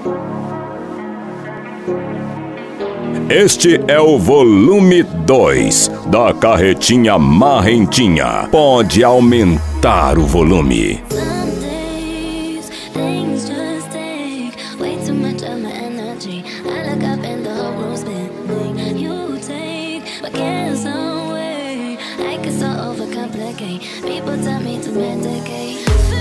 Este é o volume 2 da Carretinha Marrentinha. Pode aumentar o volume. People tell me to medicate.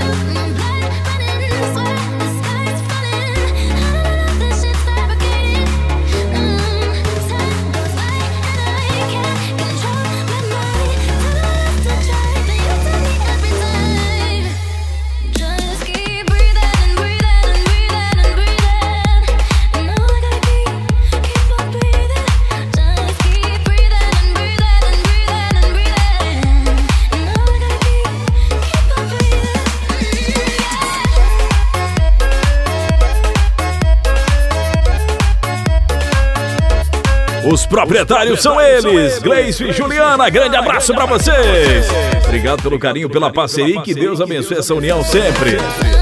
Os proprietários são eles, Gleice e Juliana. Grande abraço pra vocês. Obrigado pelo carinho, pela parceria e que Deus abençoe essa união sempre.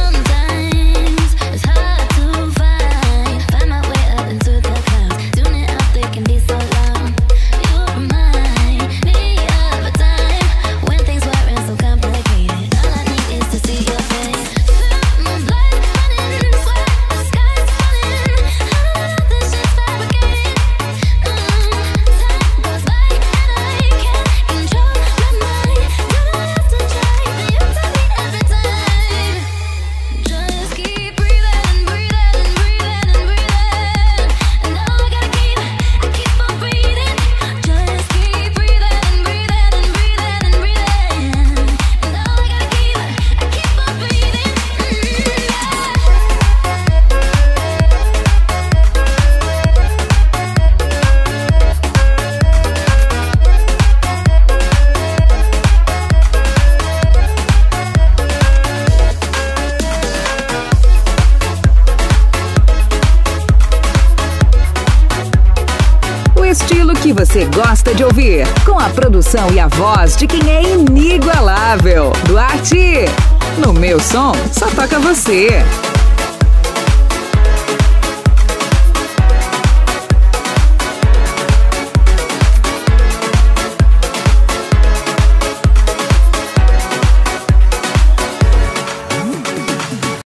Estilo que você gosta de ouvir, com a produção e a voz de quem é inigualável. Duarte, no meu som, só toca você.